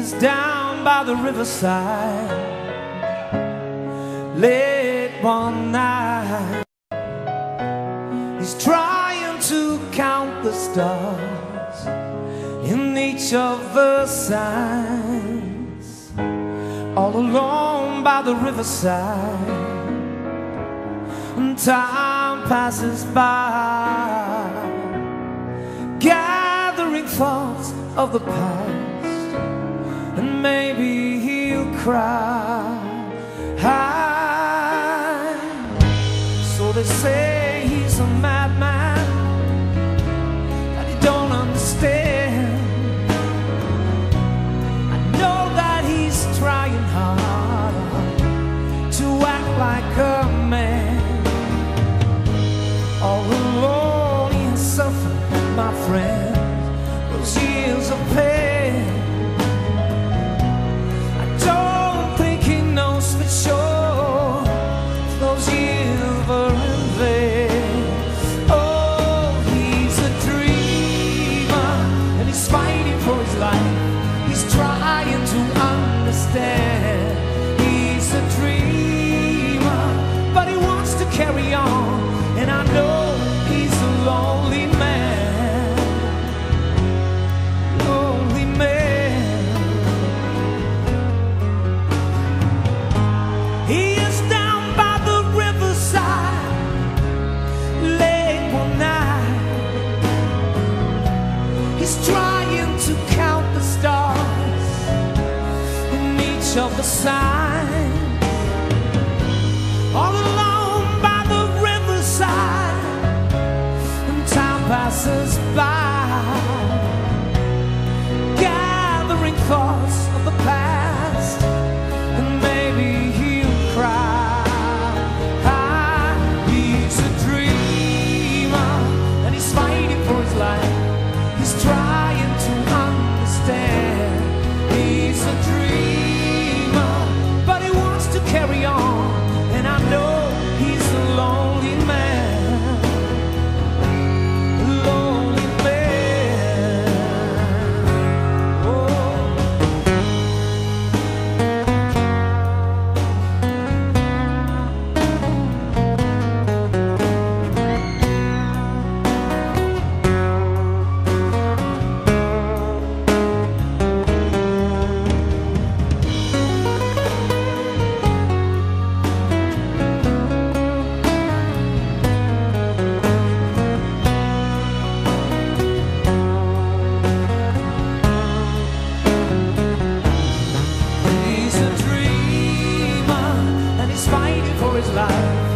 is down by the riverside late one night. He's trying to count the stars in each of the signs, all alone by the riverside. And time passes by, gathering thoughts of the past, and maybe he'll cry. So they say he's a madman, that he don't understand. I know that he's trying hard to act like a man. All alone he has suffered, my friend, those years of pain. I don't think he knows for sure those years were in vain. Oh, he's a dreamer, and he's fighting for his life. He's trying to understand. He's a dreamer, but he wants to carry on. And I know he's a lonely man, lonely man. He is down by the riverside late one night. He's trying to count the stars in each of the signs, all alone by the riverside. And time passes by, gathering thoughts of the past, and maybe he'll cry. He's a dreamer, and he's fighting for his life. He's trying to understand. He's a dreamer, but he wants to carry on. And I know he's a lonely man, lonely man. Oh. He's a dreamer, and he's fighting for his life.